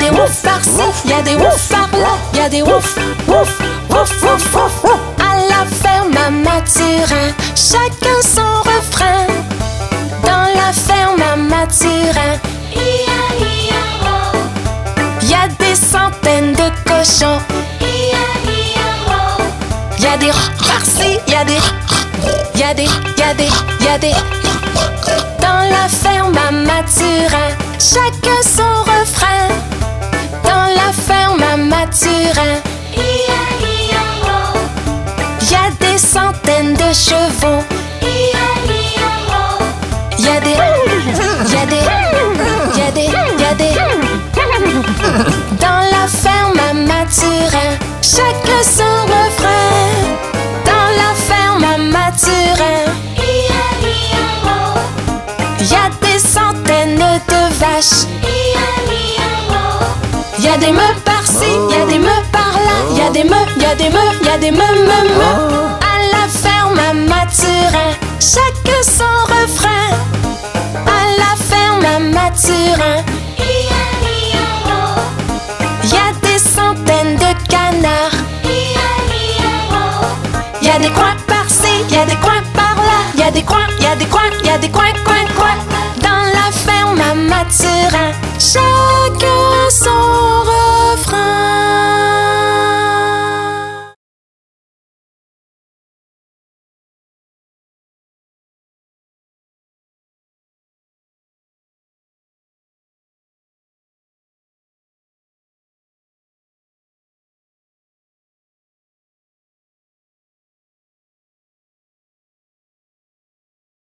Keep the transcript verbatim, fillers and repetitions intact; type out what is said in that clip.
des ouf par-ci, y a des ouf par-là, y a des ouf, ouf, ouf, ouf, ouf. À la ferme à Mathurin, chacun son refrain. Dans la ferme à Mathurin, y a des centaines de cochons. Y a des par-ci, y a des, y a des, y a des, y a des. Dans la ferme à Mathurin, chacun son refrain. Dans la ferme à Mathurin, y a des centaines de chevaux. Y a des, y a des, y a des, y a des. Dans la ferme à Mathurin, chacun son refrain. Dans la ferme à Mathurin, y a des centaines de vaches. Y a des meubles par-ci, y a des meubles par-là, y a des meubles, y a des meubles, y a des meubles, meubles, meubles. À la ferme à Mathurin, chacun son refrain. À la ferme à Mathurin, y a des centaines de canards. Y a des coins par-ci, y a des coins par-là, y a des coins, y a des coins, y a des coins, coins, coins. Dans la ferme à Mathurin, chacun